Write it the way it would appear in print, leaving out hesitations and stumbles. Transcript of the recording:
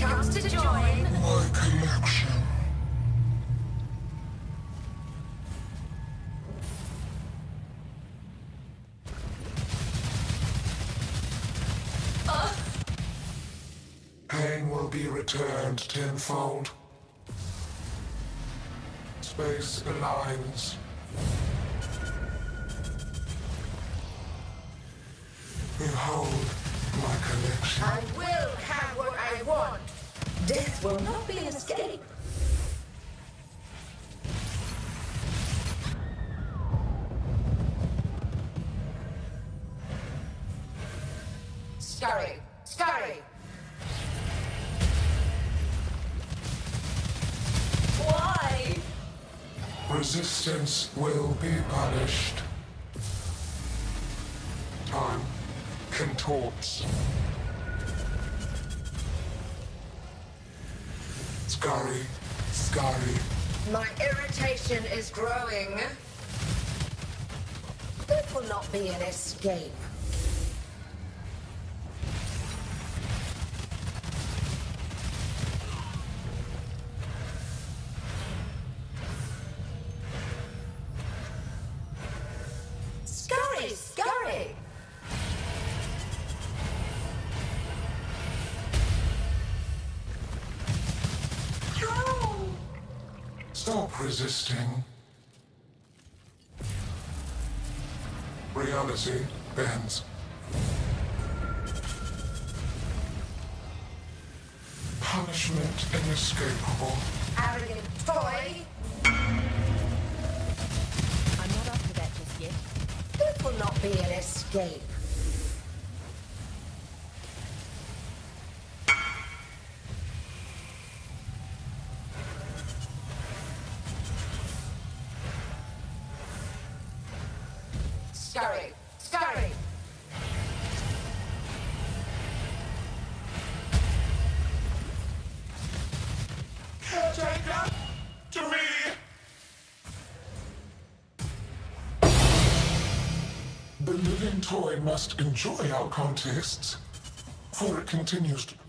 comes to join. My collection. Pain will be returned tenfold. Space aligns. Behold my collection. I will have what I want. Death will not be an escape. Scurry! Scurry! Why? Resistance will be punished. Time contorts. Scurry, scurry. My irritation is growing. This will not be an escape. Scurry, scurry! Stop resisting. Reality bends. Punishment inescapable. Arrogant toy! I'm not up to that just yet. This will not be an escape. Scurry! Scurry! Caretaker! To me! The living toy must enjoy our contests, for it continues to